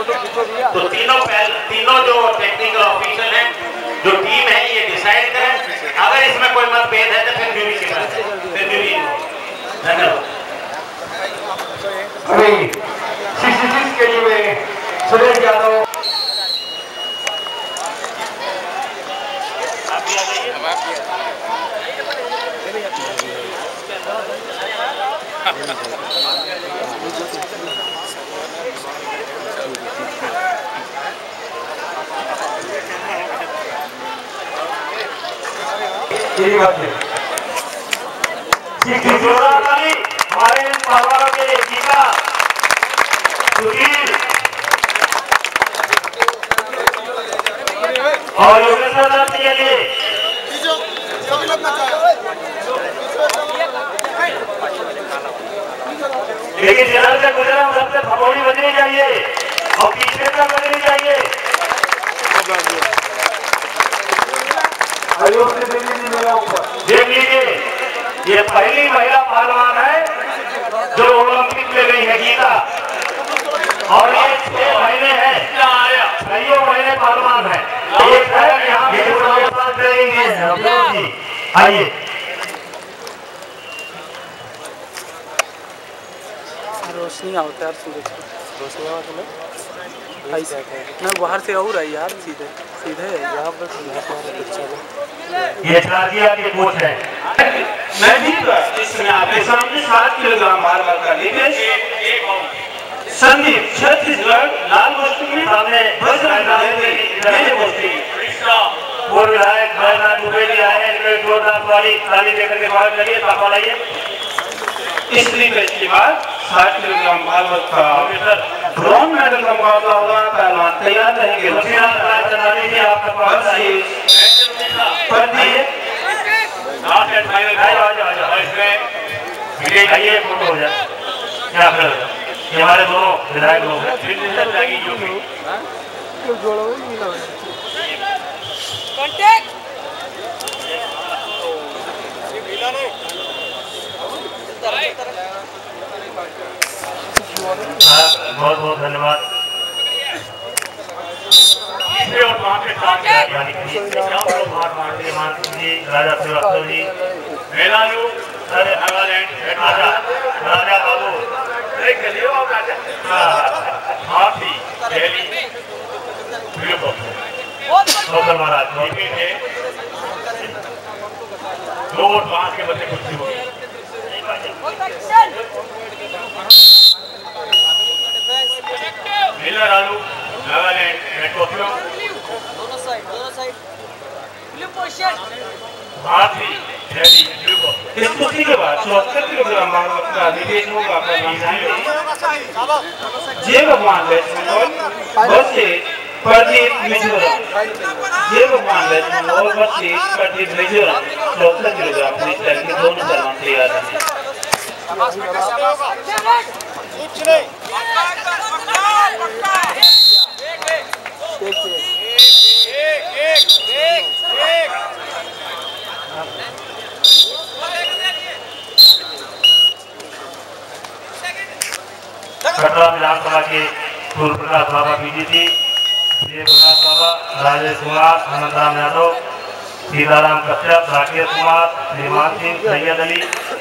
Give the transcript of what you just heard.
तो तीनों जो टेक्निकल ऑफिसर हैं, जो टीम है, ये डिसाइड करें। अगर इसमें कोई मतभेद है तो फिर ड्यूटी के बाद धन्यवाद। अभी 66 के लिए में सुरेश यादव हमारे इन परिवारों के गीता सुधीर और योगेश्वर के लिए लेकिन जिधर से गुजरा उधर से भगोड़ी बजनी चाहिए और पीछे तक बजनी चाहिए। देख लीजिए, ये पहली महिला पहलवान है जो ओलंपिक में गई है गीता, और ये 6 महीने है, 6 महीने पहलवान है। एक है यहाँ आइए रोशनी आवता है सूरज की, रोशनी आवता है ना बाहर से और आई यार, सीधे सीधे यहाँ पर ये शादिया के कोच है। मैं भी इसमें आपके सामने 7 किलोग्राम भार वर्ग का निवेश संदीप छत्तीसगढ़ लाल गोष्ठी में सामने वो विधायक दुबे जी आए, जोरदार वाली ताली देकर के बाहर करिए, पापा लाइए। इस निवेश के बाद 60 किलोग्राम भार वर्ग का ब्रॉन्ज मेडल का मुकाबला होगा। पहलवान तैयार रहेंगे। आपका पास आइए, फोटो हो जाए। ये हमारे दोनों विधायक लोग हैं। बहुत बहुत धन्यवाद। राजा श्रीवास्तव जी, मेलालू, राजा बाबू, हाथी, महाराज दो वोट 5 के बच्चे कुछ हो गए। मिलर आलू, नागालैंड, टोक्यो, दोनों साइड हाथी, इस कुश्ती के बाद 74 किलोग्राम भार वर्ग का निवेश होगा। जय Bhagwan versus Pradeep Mizoram. Jai Bhagwan versus Pradeep Mizoram 74 kilogram freestyle के दोनों पहलवान तैयार हैं। कटरा विधानसभा के पूर्व प्रकाश बाबा बीजेपी, जय प्रकाश बाबा, राजेश कुमार, अनंतराम यादव, सीताराम कश्यप, राकेश कुमार, निर्माण सिंह, सैयद अली,